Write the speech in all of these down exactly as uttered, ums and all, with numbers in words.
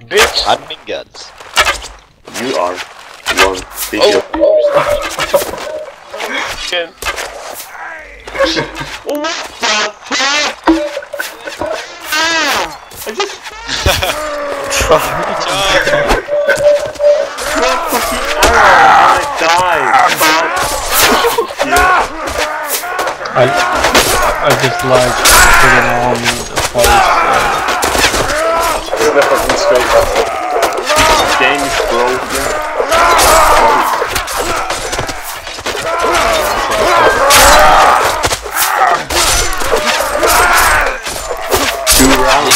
Bitch! Admin guns. You are one video. Oh! Oh, what the fuck? I just... What fucking arrow and I died. I, I just like putting on the face. The fucking straight up. This game is broken. Two rounds.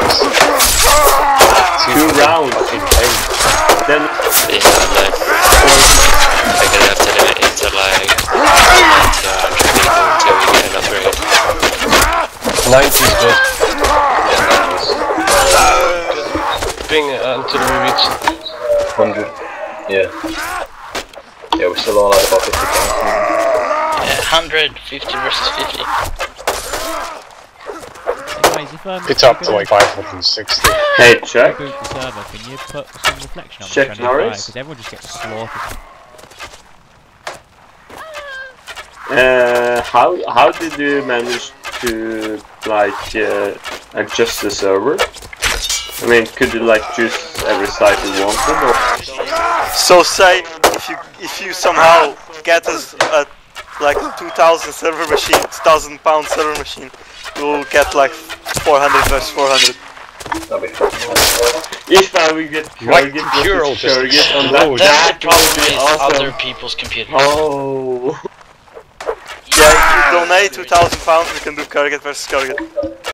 Two rounds. Then yeah, like I can have to limit it to like ninety or one hundred people until we get an upgrade. ninety is good. Yeah, ninety is. Just bring it until we reach one hundred. Yeah. Yeah, we're still all out about fifty pounds. Yeah, one hundred, fifty versus fifty. Anyways, if, um, It's up to like five hundred sixty. hey, check. boot the server, can you put some reflection on Check the trendy Norris. because everyone just gets slaughtered. Uh, how how did you manage to like uh, adjust the server? I mean, could you like choose every site you wanted, or? So say if you if you somehow get us a like two thousand server machine, two thousand pound server machine, you will get like four hundred versus four hundred. That'd be fun. If I would get surrogate versus surrogate on that, That problem would be is awesome. other people's computers. Oh. Yeah, if you donate two thousand pounds, we can do surrogate versus surrogate.